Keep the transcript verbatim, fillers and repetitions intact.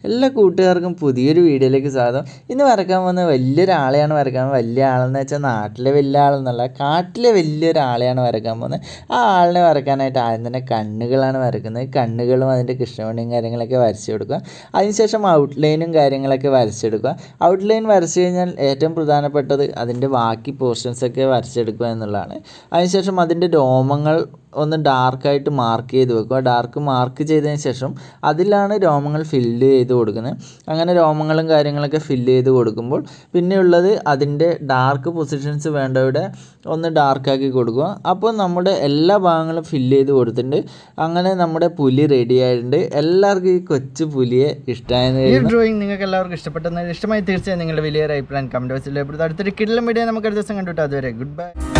എല്ലാ കൂട്ടുകാർക്കും പുതിയൊരു വീഡിയോയിലേക്ക് സ്വാഗതം. ഇന്ന് വരക്കാൻ പോകുന്ന വലിയൊരാളെയാണ് വരക്കാൻ പോകുന്നത്. വലിയ ആളെന്ന് വെച്ചാൽ നാട്ടിലെ വലിയ ആളെന്നല്ല, കാട്ടിലെ വലിയൊരാളെയാണ് വരക്കാൻ പോകുന്നത്. ആ ആളിനെ വരക്കാനായിട്ട് ആദ്യം തന്നെ കണ്ണുകളാണ് വരക്കുന്നത്. കണ്ണുകളും അതിൻ്റെ കൃഷ്ണമണിയും കാര്യങ്ങളൊക്കെ വരച്ച് കൊടുക്കുക. അതിനുശേഷം ഔട്ട്ലൈനും കാര്യങ്ങളൊക്കെ വരച്ചെടുക്കുക. ഔട്ട്ലൈൻ വരച്ച് കഴിഞ്ഞാൽ ഏറ്റവും പ്രധാനപ്പെട്ടത് അതിൻ്റെ ബാക്കി പോർഷൻസൊക്കെ വരച്ചെടുക്കുക എന്നുള്ളതാണ്. അതിനുശേഷം അതിൻ്റെ രോമങ്ങൾ ഒന്ന് ഡാർക്കായിട്ട് മാർക്ക് ചെയ്ത് വെക്കുക. ഡാർക്ക് മാർക്ക് ചെയ്തതിന് ശേഷം അതിലാണ് രോമങ്ങൾ ഫില്ല് ചെയ്ത് കൊടുക്കുന്നത്. അങ്ങനെ രോമങ്ങളും കാര്യങ്ങളൊക്കെ ഫില്ല് ചെയ്ത് കൊടുക്കുമ്പോൾ പിന്നെയുള്ളത് അതിൻ്റെ ഡാർക്ക് പൊസിഷൻസ് വേണ്ടവിടെ ഒന്ന് ഡാർക്കാക്കി കൊടുക്കുക. അപ്പോൾ നമ്മുടെ എല്ലാ ഭാഗങ്ങളും ഫില്ല് ചെയ്ത് കൊടുത്തിട്ടുണ്ട്. അങ്ങനെ നമ്മുടെ പുലി റെഡി ആയിട്ടുണ്ട്. എല്ലാവർക്കും ഈ കൊച്ചു പുലിയെ ഇഷ്ടമായെന്ന്. ഈ ഡ്രോയിങ് നിങ്ങൾക്ക് എല്ലാവർക്കും ഇഷ്ടപ്പെട്ടെന്ന് ഇഷ്ടമായി തീർച്ചയായും നിങ്ങളുടെ വലിയൊരു അഭിപ്രായം കമൻറ്റ് ബോക്സിൽ. അടുത്തൊരു കിടിലം വീഡിയോ നമുക്ക് അടുത്ത ദിവസം കണ്ടുവിട്ടാൽ അതുവരെ ഗുഡ് ബൈ.